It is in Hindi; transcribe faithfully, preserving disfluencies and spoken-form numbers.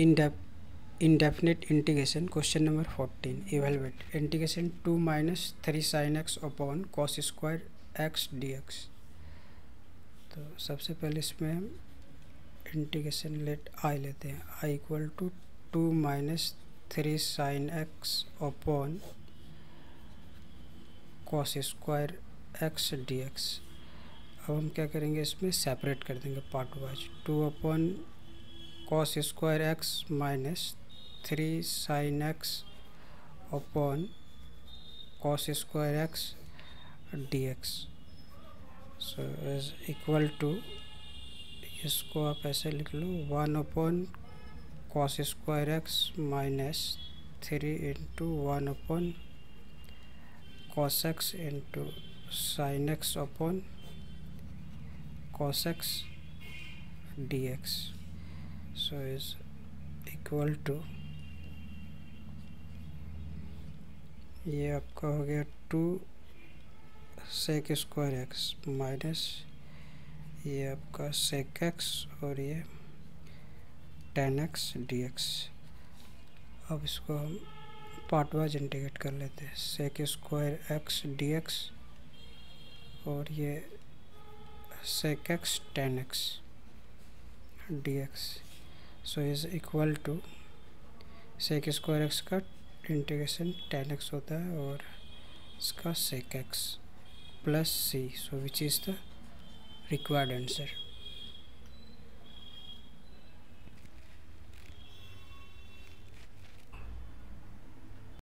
indefinite integration. Question number fourteen. Evaluate integration two minus three sin x upon cos square x dx. तो सबसे पहले इसमें हम इंटीग्रेशन लेट आई लेते हैं. I equal to two minus three sine x upon cos square x d x. अब हम क्या करेंगे, इसमें सेपरेट कर देंगे part wise. Two upon cos square x minus three sine x upon cos square x d x. So is equal to, इसको आप ऐसे लिख लो, one upon cos square x minus three into one upon cos x into sine x upon cos x d x. So is equal to, ये आपका हो गया two sec square x minus ये आपका सेक एक्स और ये टेन एक्स डी एक्स. अब इसको हम पार्ट वाइज इंटीग्रेट कर लेते हैं. Sec square x d x और ये sec x tan x d x. So is equal to, sec square x का इंटीग्रेशन टेन एक्स होता है और इसका sec x plus c. So which is the required answer.